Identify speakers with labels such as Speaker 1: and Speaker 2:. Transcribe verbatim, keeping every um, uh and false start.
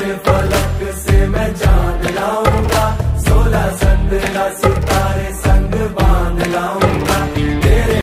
Speaker 1: फलक से मैं जान लाऊंगा, सोलह संद्रा सितारे